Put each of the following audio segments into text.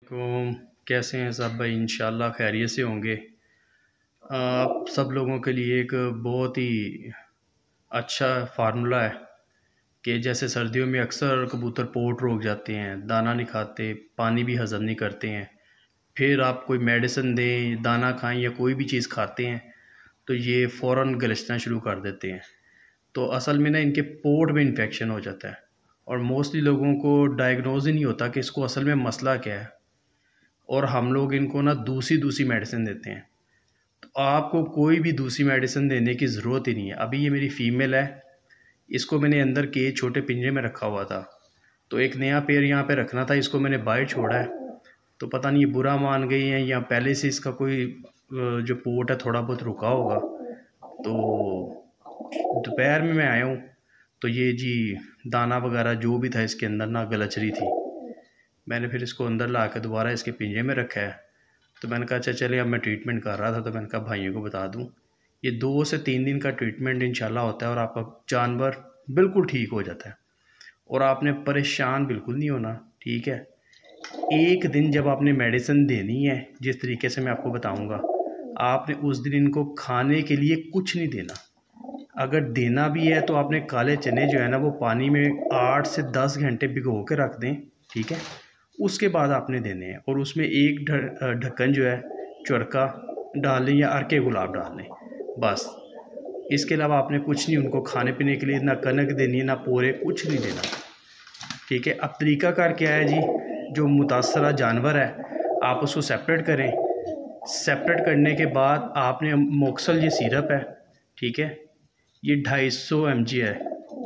को कैसे हैं सब भाई। इंशाल्लाह खैरियत से होंगे। आप सब लोगों के लिए एक बहुत ही अच्छा फार्मूला है कि जैसे सर्दियों में अक्सर कबूतर पोट रोक जाते हैं, दाना नहीं खाते, पानी भी हज़म नहीं करते हैं। फिर आप कोई मेडिसिन दें, दाना खाएं या कोई भी चीज़ खाते हैं तो ये फ़ौरन गलजना शुरू कर देते हैं। तो असल में ना इनके पोट में इन्फेक्शन हो जाता है और मोस्टली लोगों को डायग्नोज ही नहीं होता कि इसको असल में मसला क्या है। और हम लोग इनको ना दूसरी दूसरी मेडिसिन देते हैं। तो आपको कोई भी दूसरी मेडिसिन देने की ज़रूरत ही नहीं है। अभी ये मेरी फ़ीमेल है, इसको मैंने अंदर के छोटे पिंजरे में रखा हुआ था। तो एक नया पेयर यहाँ पे रखना था, इसको मैंने बाहर छोड़ा है। तो पता नहीं ये बुरा मान गई है या पहले से इसका कोई जो पोट है थोड़ा बहुत रुका होगा। तो दोपहर में मैं आया हूँ तो ये जी दाना वगैरह जो भी था इसके अंदर ना गलच रही थी। मैंने फिर इसको अंदर ला के दोबारा इसके पिंजरे में रखा है। तो मैंने कहा अच्छा चले, अब मैं ट्रीटमेंट कर रहा था तो मैंने कहा भाइयों को बता दूं, ये 2 से 3 दिन का ट्रीटमेंट इंशाल्लाह होता है और आपका जानवर बिल्कुल ठीक हो जाता है और आपने परेशान बिल्कुल नहीं होना। ठीक है, एक दिन जब आपने मेडिसिन देनी है जिस तरीके से मैं आपको बताऊंगा, आपने उस दिन इनको खाने के लिए कुछ नहीं देना। अगर देना भी है तो आपने काले चने जो है ना वो पानी में 8 से 10 घंटे भिगो के रख दें। ठीक है, उसके बाद आपने देने हैं और उसमें एक ढक्कन जो है चरका डाल लें या अर्के गुलाब डाल लें, बस। इसके अलावा आपने कुछ नहीं उनको खाने पीने के लिए, ना कनक देनी है ना पोरे, कुछ नहीं देना। ठीक है, अब तरीक़ाकार क्या है जी, जो मुतासरा जानवर है आप उसको सेपरेट करें। सेपरेट करने के बाद आपने मोक्सल ये सिरप है, ठीक है, ये 250 mg है।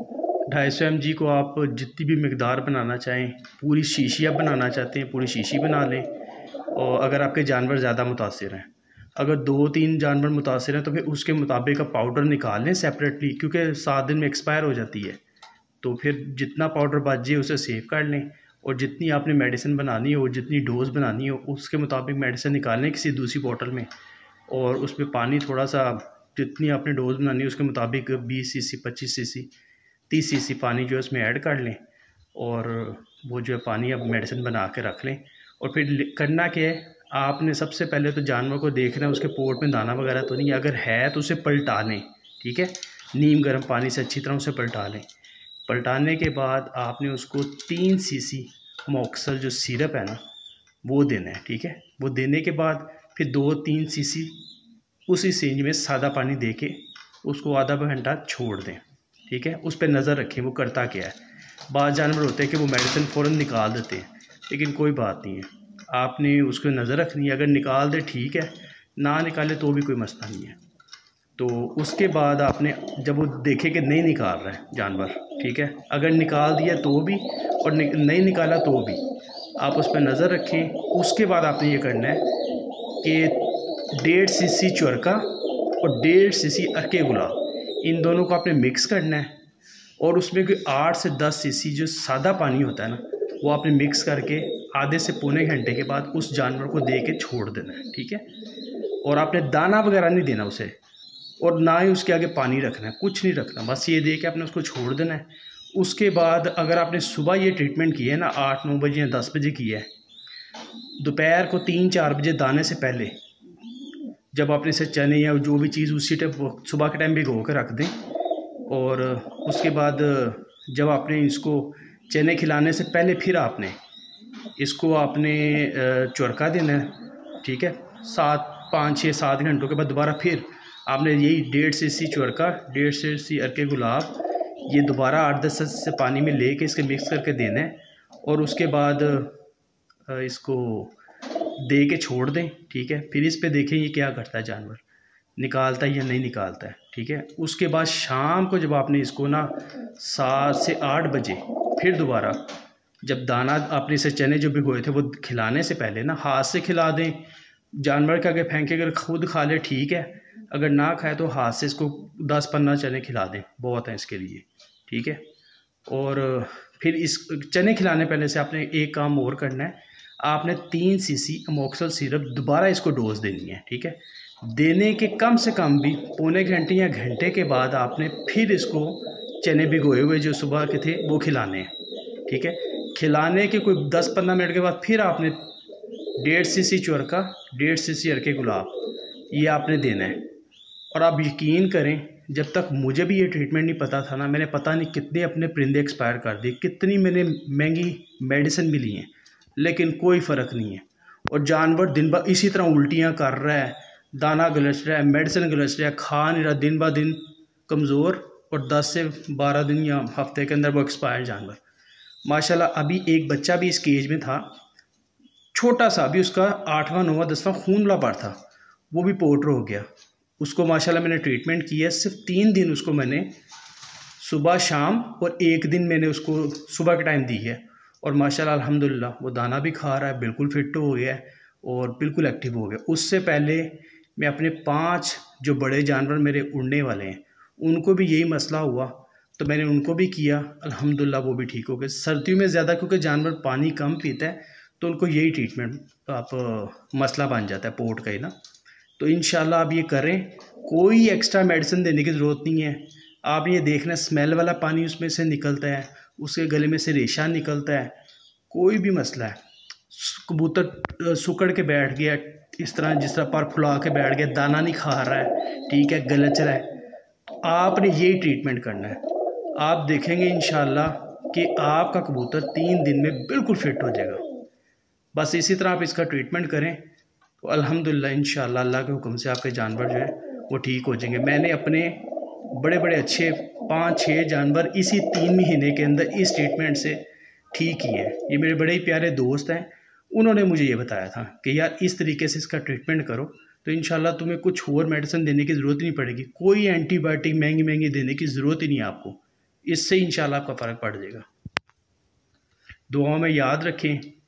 250 mg को आप जितनी भी मकदार बनाना चाहें, पूरी शीशियाँ बनाना चाहते हैं पूरी शीशी बना लें। और अगर आपके जानवर ज़्यादा मुतासिर हैं, अगर 2-3 जानवर मुतासिर हैं तो फिर उसके मुताबिक का पाउडर निकाल लें सेपरेटली, क्योंकि 7 दिन में एक्सपायर हो जाती है। तो फिर जितना पाउडर बच जाए उसे सेव कर लें और जितनी आपने मेडिसिन बनानी हो, जितनी डोज़ बनानी हो, उसके मुताबिक मेडिसिन निकाल लें किसी दूसरी बोतल में और उसमें पानी थोड़ा सा, जितनी आपने डोज़ बनानी है उसके मुताबिक 20 cc 25 cc 30 cc पानी जो है उसमें ऐड कर लें और वो जो है पानी अब मेडिसिन बना के रख लें। और फिर करना क्या है, आपने सबसे पहले तो जानवर को देखना है उसके पोट में दाना वगैरह तो नहीं, अगर है तो उसे पलटा लें। ठीक है, नीम गर्म पानी से अच्छी तरह उसे पलटा लें। पलटाने के बाद आपने उसको 3 cc मोक्सल जो सिरप है ना वो देना है। ठीक है, वो देने के बाद फिर 2-3 cc उसी सींज में सादा पानी दे के उसको आधा घंटा छोड़ दें। ठीक है, उस पर नज़र रखें वो करता क्या है। बाज़ जानवर होते हैं कि वो मेडिसिन फ़ौरन निकाल देते हैं, लेकिन कोई बात नहीं है, आपने उसको नज़र रखनी है। अगर निकाल दे ठीक है, ना निकाले तो भी कोई मसला नहीं है। तो उसके बाद आपने जब वो देखे कि नहीं निकाल रहा है जानवर, ठीक है, अगर निकाल दिया तो भी और नहीं निकाला तो भी आप उस पर नज़र रखें। उसके बाद आपने ये करना है कि 1.5 cc चरका और 1.5 cc अर्के गुलाब, इन दोनों को आपने मिक्स करना है और उसमें कोई 8 से 10 cc जो सादा पानी होता है ना वो आपने मिक्स करके आधे से पौने घंटे के बाद उस जानवर को दे के छोड़ देना है। ठीक है, और आपने दाना वगैरह नहीं देना उसे और ना ही उसके आगे पानी रखना है, कुछ नहीं रखना, बस ये दे के आपने उसको छोड़ देना है। उसके बाद अगर आपने सुबह ये ट्रीटमेंट किया है ना 8-9 बजे या 10 बजे किया है, दोपहर को 3-4 बजे दाने से पहले जब आपने इसे चने या जो भी चीज़ उसी टाइम सुबह के टाइम भिगो कर रख दें और उसके बाद जब आपने इसको चने खिलाने से पहले फिर आपने इसको आपने चरका देना है। ठीक है, 5-6-7 घंटों के बाद दोबारा फिर आपने यही 1.5 cc चरका 1.5 cc अर्के गुलाब ये दोबारा 8-10 से पानी में ले के इसके मिक्स करके देना है और उसके बाद इसको दे के छोड़ दें। ठीक है, फिर इस पे देखें ये क्या करता है जानवर, निकालता है या नहीं निकालता है। ठीक है, उसके बाद शाम को जब आपने इसको ना 7 से 8 बजे फिर दोबारा जब दाना आपने इसे चने जो भिगोए थे वो खिलाने से पहले ना हाथ से खिला दें। जानवर के आगे फेंके, अगर खुद खा ले ठीक है, अगर ना खाए तो हाथ से इसको 10-15 चने खिला दें, बहुत हैं इसके लिए। ठीक है, और फिर इस चने खिलाने पहले से आपने एक काम और करना है, आपने 3 cc अमोक्सल सिरप दोबारा इसको डोज देनी है। ठीक है, देने के कम से कम भी पौने घंटे या घंटे के बाद आपने फिर इसको चने भिगोए हुए जो सुबह के थे वो खिलाने हैं। ठीक है, खिलाने के कोई 10-15 मिनट के बाद फिर आपने 1.5 cc चुरका, 1.5 cc अर्के गुलाब, ये आपने देना है। और आप यकीन करें, जब तक मुझे भी ये ट्रीटमेंट नहीं पता था ना, मैंने पता नहीं कितने अपने परिंदे एक्सपायर कर दिए, कितनी मैंने महंगी मेडिसिन भी ली हैं, लेकिन कोई फ़र्क नहीं है। और जानवर दिन ब इसी तरह उल्टियाँ कर रहा है, दाना गलच रहा है, मेडिसिन गलच रहा है, खा नहीं रहा, दिन ब दिन कमज़ोर, और 10 से 12 दिन या हफ्ते के अंदर वो एक्सपायर जानवर। माशाल्लाह अभी एक बच्चा भी इस केज में था, छोटा सा, अभी उसका 8वां 9वां 10वां खून वाला बार था, वो भी पोर्टर हो गया। उसको माशाल्लाह मैंने ट्रीटमेंट किया, सिर्फ 3 दिन उसको मैंने सुबह शाम और 1 दिन मैंने उसको सुबह के टाइम दी है, और माशाल्लाह अल्हम्दुलिल्लाह वो दाना भी खा रहा है, बिल्कुल फिट हो गया है और बिल्कुल एक्टिव हो गया। उससे पहले मैं अपने 5 जो बड़े जानवर मेरे उड़ने वाले हैं, उनको भी यही मसला हुआ, तो मैंने उनको भी किया, अल्हम्दुलिल्लाह वो भी ठीक हो गए। सर्दियों में ज़्यादा क्योंकि जानवर पानी कम पीता है, तो उनको यही ट्रीटमेंट आप मसला बन जाता है पोर्ट का ही ना। तो इंशाल्लाह आप ये करें, कोई एक्स्ट्रा मेडिसिन देने की ज़रूरत नहीं है। आप ये देखना, स्मेल वाला पानी उसमें से निकलता है, उसके गले में से रेशा निकलता है, कोई भी मसला है, कबूतर सुकड़ के बैठ गया इस तरह, जिस तरह पर फुला के बैठ गया, दाना नहीं खा रहा है, ठीक है, गलच रहा है, आपने यही ट्रीटमेंट करना है। आप देखेंगे इंशाल्लाह कि आपका कबूतर 3 दिन में बिल्कुल फिट हो जाएगा। बस इसी तरह आप इसका ट्रीटमेंट करें, तो अल्हम्दुलिल्लाह इंशाल्लाह अल्लाह के हुक्म से आपके जानवर जो है वो ठीक हो जाएंगे। मैंने अपने बड़े बड़े अच्छे 5-6 जानवर इसी 3 महीने के अंदर इस ट्रीटमेंट से ठीक किए हैं। ये मेरे बड़े ही प्यारे दोस्त हैं, उन्होंने मुझे ये बताया था कि यार इस तरीके से इसका ट्रीटमेंट करो, तो इंशाल्लाह तुम्हें कुछ और मेडिसिन देने की ज़रूरत नहीं पड़ेगी, कोई एंटीबायोटिक महंगी महंगी देने की ज़रूरत ही नहीं है आपको, इससे इंशाल्लाह आपका फ़र्क पड़ जाएगा। दुआ में याद रखें।